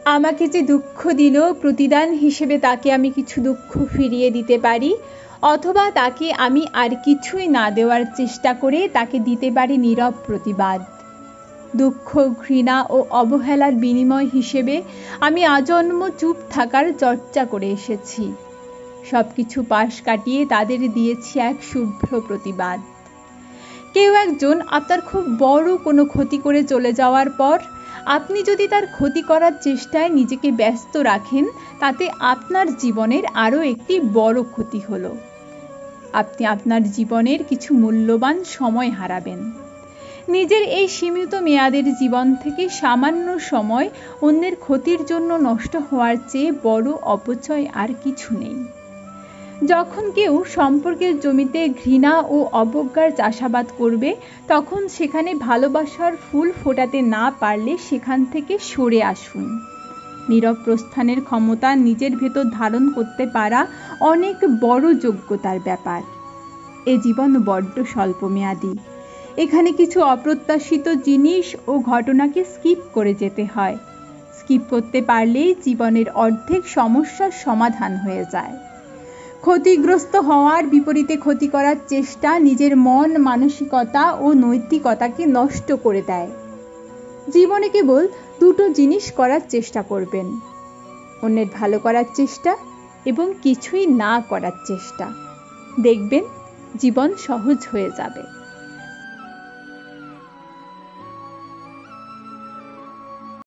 আমাকে যে দুঃখ দিল, প্রতিদান হিসেবে তাকে আমি কিছু দুঃখ ফিরিয়ে দিতে পারি, অথবা তাকে আমি আর কিছুই না দেওয়ার চেষ্টা করে তাকে দিতে পারি নীরব প্রতিবাদ। দুঃখ, ঘৃণা ও অবহেলার বিনিময় হিসেবে আমি আজন্ম চুপ থাকার চর্চা করে এসেছি। সব কিছু পাশ কাটিয়ে তাদের দিয়েছি এক শুভ্র প্রতিবাদ। কেউ একজন আপনার খুব বড় কোনো ক্ষতি করে চলে যাওয়ার পর আপনি যদি তার ক্ষতি করার চেষ্টায় নিজেকে ব্যস্ত রাখেন, তাতে আপনার জীবনের আরও একটি বড় ক্ষতি হলো। আপনি আপনার জীবনের কিছু মূল্যবান সময় হারাবেন। নিজের এই সীমিত মেয়াদের জীবন থেকে সামান্য সময় অন্যের ক্ষতির জন্য নষ্ট হওয়ার চেয়ে বড় অপচয় আর কিছু নেই। যখন কেউ সম্পর্কের জমিতে ঘৃণা ও অবজ্ঞার চাষাবাদ করবে, তখন সেখানে ভালোবাসার ফুল ফোটাতে না পারলে সেখান থেকে সরে আসুন। নীরব প্রস্থানের ক্ষমতা নিজের ভেতর ধারণ করতে পারা অনেক বড় যোগ্যতার ব্যাপার। এ জীবন বড্ড স্বল্পমেয়াদী। এখানে কিছু অপ্রত্যাশিত জিনিস ও ঘটনাকে স্কিপ করে যেতে হয়। স্কিপ করতে পারলেই জীবনের অর্ধেক সমস্যার সমাধান হয়ে যায়। ক্ষতিগ্রস্ত হওয়ার বিপরীতে ক্ষতি করার চেষ্টা নিজের মন, মানসিকতা ও নৈতিকতাকে নষ্ট করে দেয়। জীবনে কেবল দুটো জিনিস করার চেষ্টা করবেন: অন্যের ভালো করার চেষ্টা এবং কিছুই না করার চেষ্টা। দেখবেন জীবন সহজ হয়ে যাবে।